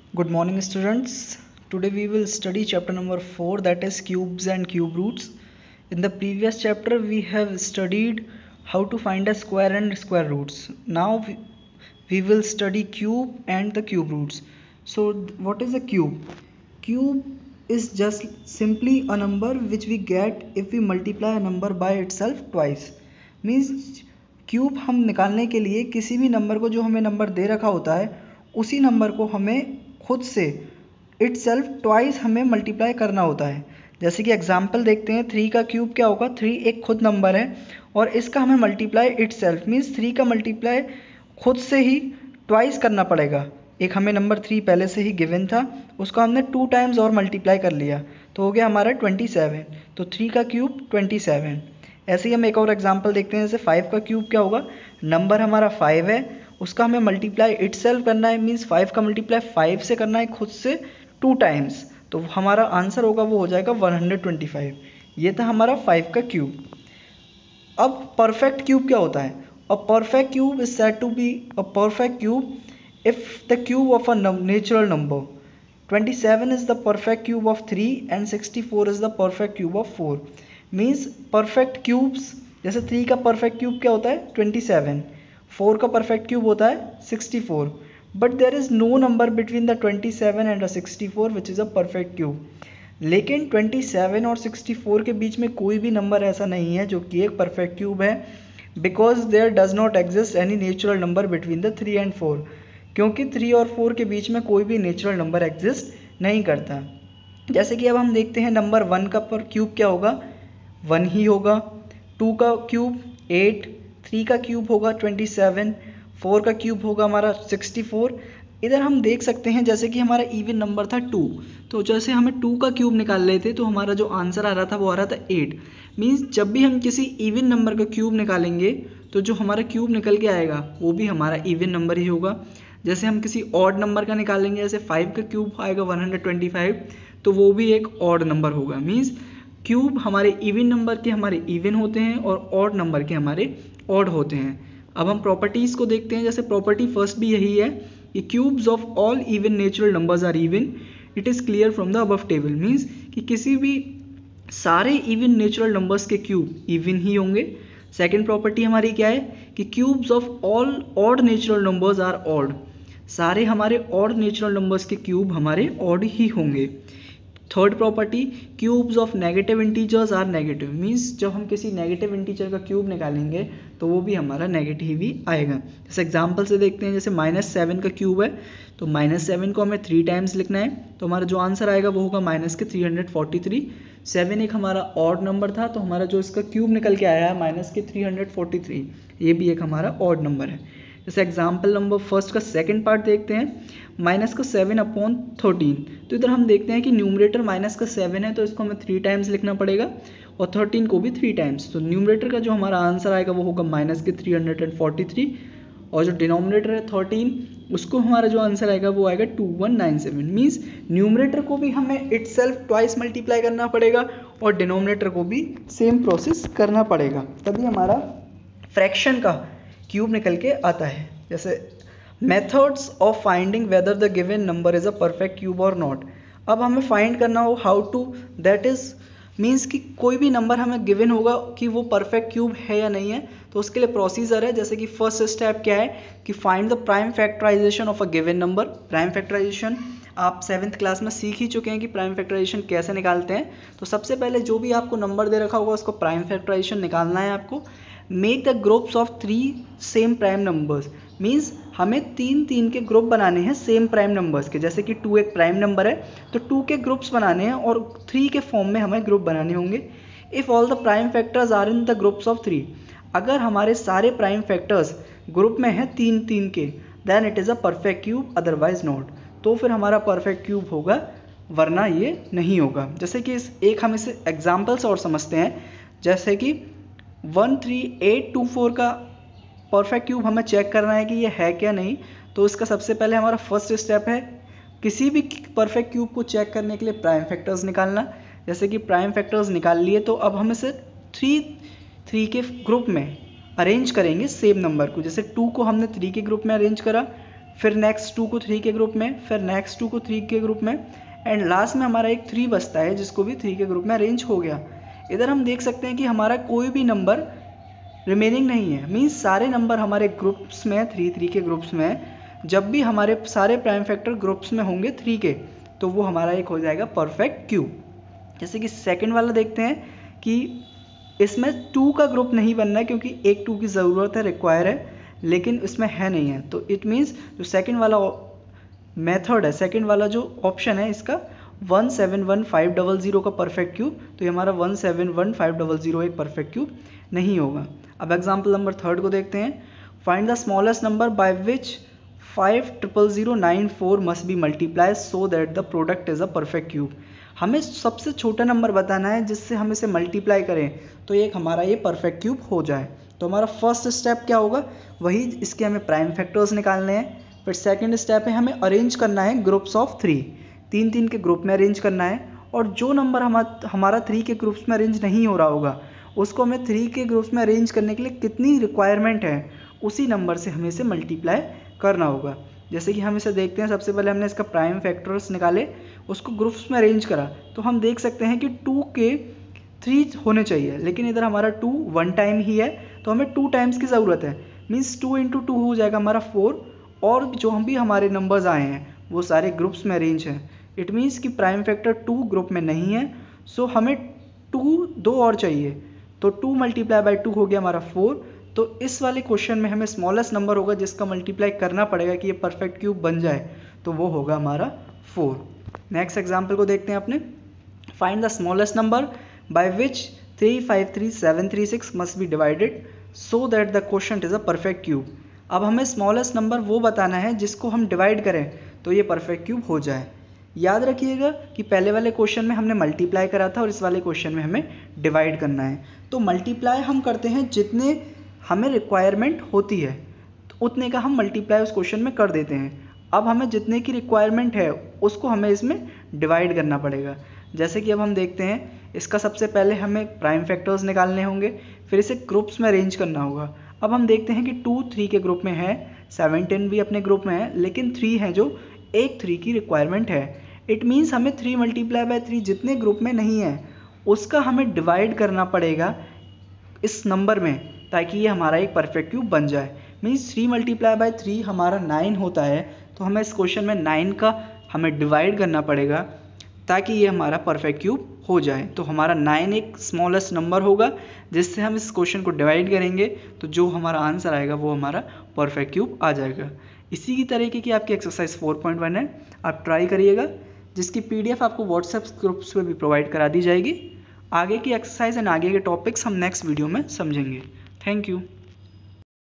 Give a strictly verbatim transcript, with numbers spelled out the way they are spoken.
Good morning, students. Today we will study chapter number four, that is cubes and cube roots. In the previous chapter, we have studied how to find a square and square roots. Now we, we will study cube and the cube roots. So, what is a cube? Cube is just simply a number which we get if we multiply a number by itself twice. Means cube हम निकालने के लिए किसी भी number को जो हमें number दे रखा होता है उसी नंबर को हमें खुद से इट सेल्फ ट्वाइस हमें मल्टीप्लाई करना होता है। जैसे कि एग्जाम्पल देखते हैं, थ्री का क्यूब क्या होगा, थ्री एक खुद नंबर है और इसका हमें multiply itself means three का मल्टीप्लाई खुद से ही ट्वाइस करना पड़ेगा। एक हमें नंबर थ्री पहले से ही गिवन था, उसको हमने टू टाइम्स और मल्टीप्लाई कर लिया तो हो गया हमारा ट्वेंटी सेवन। तो थ्री का क्यूब ट्वेंटी सेवन। ऐसे ही हम एक और एग्जाम्पल देखते हैं, जैसे फाइव का क्यूब क्या होगा, नंबर हमारा फाइव है, उसका हमें मल्टीप्लाई इट सेल्फ करना है मीन्स फाइव का मल्टीप्लाई फाइव से करना है खुद से टू टाइम्स, तो हमारा आंसर होगा वो हो जाएगा वन हंड्रेड ट्वेंटी फाइव। ये था हमारा फाइव का क्यूब। अब परफेक्ट क्यूब क्या होता है? A perfect cube is said to be a perfect cube if the cube of a natural number. Twenty seven is the perfect cube of three and sixty four is the perfect cube of four. Means perfect cubes, जैसे three का perfect cube क्या होता है twenty seven, four का perfect cube होता है sixty four, but there is no number between the twenty seven and the sixty four which is a perfect cube. लेकिन twenty seven और सिक्सटी फोर के बीच में कोई भी नंबर ऐसा नहीं है जो कि एक परफेक्ट क्यूब है, because there does not exist any natural number between the three and four, क्योंकि थ्री और फोर के बीच में कोई भी नेचुरल नंबर एग्जिस्ट नहीं करता। जैसे कि अब हम देखते हैं नंबर वन का पर क्यूब क्या होगा, वन ही होगा, टू का क्यूब एट, थ्री का क्यूब होगा ट्वेंटी सेवन, फोर का क्यूब होगा हमारा सिक्सटी फोर। इधर हम देख सकते हैं जैसे कि हमारा इवन नंबर था टू, तो जैसे हमें टू का क्यूब निकाल रहे थे तो हमारा जो आंसर आ रहा था वो आ रहा था एट। मीन्स जब भी हम किसी इवन नंबर का क्यूब निकालेंगे तो जो हमारा क्यूब निकल के आएगा वो भी हमारा इवन नंबर ही होगा। जैसे हम किसी ऑड नंबर का निकालेंगे, जैसे फाइव का क्यूब आएगा वन हंड्रेड ट्वेंटी फाइव, तो वो भी एक ऑड नंबर होगा। मीन्स क्यूब हमारे इवन नंबर के हमारे इवन होते हैं और ऑड नंबर के हमारे ऑड होते हैं। अब हम प्रॉपर्टीज़ को देखते हैं, जैसे प्रॉपर्टी फर्स्ट भी यही है कि cubes of all even natural numbers are even, it is clear from the above table. Means कि किसी भी सारे इवन नेचुरल नंबर्स के क्यूब इवन ही होंगे। सेकेंड प्रॉपर्टी हमारी क्या है कि cubes of all odd natural numbers are odd, सारे हमारे ऑड नेचुरल नंबर्स के क्यूब हमारे ऑड ही होंगे। Third property, cubes of negative integers are negative, means जब हम किसी नेगेटिव इंटीजर का क्यूब निकालेंगे तो वो भी हमारा नेगेटिव ही आएगा। जैसे एग्जांपल से देखते हैं, जैसे माइनस सेवन का क्यूब है तो माइनस सेवन को हमें थ्री टाइम्स लिखना है तो हमारा जो आंसर आएगा वो होगा माइनस के three hundred forty three. Seven एक हमारा ऑड नंबर था तो हमारा जो इसका क्यूब निकल के आया है माइनस के थ्री हंड्रेड फोर्टी थ्री, ये भी एक हमारा ऑड नंबर है। जैसे एग्जाम्पल नंबर फर्स्ट का सेकंड पार्ट देखते हैं, माइनस का सेवन अपॉन थर्टीन, तो इधर हम देखते हैं कि न्यूमरेटर माइनस का सेवन है तो इसको हमें थ्री टाइम्स लिखना पड़ेगा और थर्टीन को भी थ्री टाइम्स, तो न्यूमरेटर का जो हमारा आंसर आएगा वो होगा माइनस के three hundred and forty three, और जो डिनोमिनेटर है थर्टीन उसको हमारा जो आंसर आएगा वो आएगा two one nine seven. Means numerator को भी हमें इट सेल्फ ट्वाइस मल्टीप्लाई करना पड़ेगा और डिनोमिनेटर को भी सेम प्रोसेस करना पड़ेगा, तभी हमारा फ्रैक्शन का क्यूब निकल के आता है। जैसे methods of finding whether the given number is a perfect cube और नॉट। अब हमें फाइंड करना हो how to, that is means कि कोई भी नंबर हमें गिवन होगा कि वो परफेक्ट क्यूब है या नहीं है, तो उसके लिए प्रोसीजर है। जैसे कि फर्स्ट स्टेप क्या है कि find the prime factorisation of a given number. Prime factorisation आप सेवन्थ क्लास में सीख ही चुके हैं कि प्राइम फैक्टराइजेशन कैसे निकालते हैं। तो सबसे पहले जो भी आपको नंबर दे रखा होगा उसको प्राइम फैक्टराइजेशन निकालना है आपको। Make the groups of three same prime numbers, means हमें तीन तीन के ग्रुप बनाने हैं सेम प्राइम नंबर्स के। जैसे कि टू एक प्राइम नंबर है तो टू के ग्रुप्स बनाने हैं और थ्री के फॉर्म में हमें ग्रुप बनाने होंगे। If all the prime factors are in the groups of three, अगर हमारे सारे प्राइम फैक्टर्स ग्रुप में हैं तीन तीन के, then it is a perfect cube, otherwise not, तो फिर हमारा परफेक्ट क्यूब होगा, वरना ये नहीं होगा। जैसे कि इस एक हम इसे एग्जाम्पल्स और समझते हैं, जैसे कि one three eight two four का परफेक्ट क्यूब हमें चेक करना है कि ये है क्या नहीं। तो इसका सबसे पहले हमारा फर्स्ट स्टेप है किसी भी परफेक्ट क्यूब को चेक करने के लिए प्राइम फैक्टर्स निकालना। जैसे कि प्राइम फैक्टर्स निकाल लिए तो अब हम इसे थ्री थ्री के ग्रुप में अरेंज करेंगे सेम नंबर को। जैसे टू को हमने थ्री के ग्रुप में अरेंज करा, फिर नेक्स्ट टू को थ्री के ग्रुप में, फिर नेक्स्ट टू को थ्री के ग्रुप में, एंड लास्ट में हमारा एक थ्री बचता है जिसको भी थ्री के ग्रुप में अरेंज हो गया। इधर हम देख सकते हैं कि हमारा कोई भी नंबर रिमेनिंग नहीं है, मीन्स सारे नंबर हमारे ग्रुप्स में, थ्री थ्री के ग्रुप्स में, जब भी हमारे सारे प्राइम फैक्टर ग्रुप्स में होंगे थ्री के, तो वो हमारा एक हो जाएगा परफेक्ट क्यूब। जैसे कि सेकंड वाला देखते हैं कि इसमें टू का ग्रुप नहीं बनना है क्योंकि एक टू की ज़रूरत है, रिक्वायर है, लेकिन इसमें है नहीं है, तो इट मीन्स जो सेकंड वाला मेथड है, सेकंड वाला जो ऑप्शन है इसका one seven one five double zero का परफेक्ट क्यूब, तो ये हमारा one seven one five double zero एक परफेक्ट क्यूब नहीं होगा। अब एग्जाम्पल नंबर थर्ड को देखते हैं। Find the smallest number by which five triple zero nine four must be multiply so that the product is a perfect cube. हमें सबसे छोटा नंबर बताना है जिससे हम इसे मल्टीप्लाई करें तो ये हमारा ये परफेक्ट क्यूब हो जाए। तो हमारा फर्स्ट स्टेप क्या होगा, वही इसके हमें प्राइम फैक्टर्स निकालने हैं। फिर सेकंड स्टेप है हमें अरेंज करना है ग्रुप्स ऑफ थ्री, तीन तीन के ग्रुप में अरेंज करना है, और जो नंबर हमारा हमारा थ्री के ग्रुप्स में अरेंज नहीं हो रहा होगा उसको हमें थ्री के ग्रुप्स में अरेंज करने के लिए कितनी रिक्वायरमेंट है उसी नंबर से हमें इसे मल्टीप्लाई करना होगा। जैसे कि हम इसे देखते हैं, सबसे पहले हमने इसका प्राइम फैक्टर्स निकाले, उसको ग्रुप्स में अरेंज करा, तो हम देख सकते हैं कि टू के थ्री होने चाहिए, लेकिन इधर हमारा टू वन टाइम ही है, तो हमें टू टाइम्स की ज़रूरत है, मीन्स टू इंटू टू हो जाएगा हमारा फोर, और जो हम भी हमारे नंबर्स आए हैं वो सारे ग्रुप्स में अरेंज हैं। इट मीन्स कि प्राइम फैक्टर टू ग्रुप में नहीं है, सो हमें टू दो और चाहिए, तो टू मल्टीप्लाई बाई टू हो गया हमारा फोर। तो इस वाले क्वेश्चन में हमें स्मॉलेस्ट नंबर होगा जिसका मल्टीप्लाई करना पड़ेगा कि ये परफेक्ट क्यूब बन जाए, तो वो होगा हमारा फोर। नेक्स्ट एग्जाम्पल को देखते हैं अपने। Find the smallest number by which three five three seven three six must be divided so that the quotient is a perfect cube. अब हमें स्मॉलेस्ट नंबर वो बताना है जिसको हम डिवाइड करें तो ये परफेक्ट क्यूब हो जाए। याद रखिएगा कि पहले वाले क्वेश्चन में हमने मल्टीप्लाई करा था और इस वाले क्वेश्चन में हमें डिवाइड करना है। तो मल्टीप्लाई हम करते हैं जितने हमें रिक्वायरमेंट होती है तो उतने का हम मल्टीप्लाई उस क्वेश्चन में कर देते हैं। अब हमें जितने की रिक्वायरमेंट है उसको हमें इसमें डिवाइड करना पड़ेगा। जैसे कि अब हम देखते हैं, इसका सबसे पहले हमें प्राइम फैक्टर्स निकालने होंगे, फिर इसे ग्रुप्स में अरेंज करना होगा। अब हम देखते हैं कि टू थ्री के ग्रुप में है, सेवनटीन भी अपने ग्रुप में है, लेकिन थ्री है जो एक थ्री की रिक्वायरमेंट है। इट मीन्स हमें थ्री मल्टीप्लाई बाय थ्री जितने ग्रुप में नहीं है उसका हमें डिवाइड करना पड़ेगा इस नंबर में, ताकि ये हमारा एक परफेक्ट क्यूब बन जाए। मीन्स थ्री मल्टीप्लाई बाय थ्री हमारा नाइन होता है, तो हमें इस क्वेश्चन में नाइन का हमें डिवाइड करना पड़ेगा ताकि ये हमारा परफेक्ट क्यूब हो जाए। तो हमारा नाइन एक स्मॉलेस्ट नंबर होगा जिससे हम इस क्वेश्चन को डिवाइड करेंगे तो जो हमारा आंसर आएगा वो हमारा परफेक्ट क्यूब आ जाएगा। इसी की तरीके की आपकी एक्सरसाइज फोर पॉइंट वन है, आप ट्राई करिएगा, जिसकी पीडीएफ आपको व्हाट्सएप ग्रुप्स पे भी प्रोवाइड करा दी जाएगी। आगे की एक्सरसाइज एंड आगे के टॉपिक्स हम नेक्स्ट वीडियो में समझेंगे। Thank you.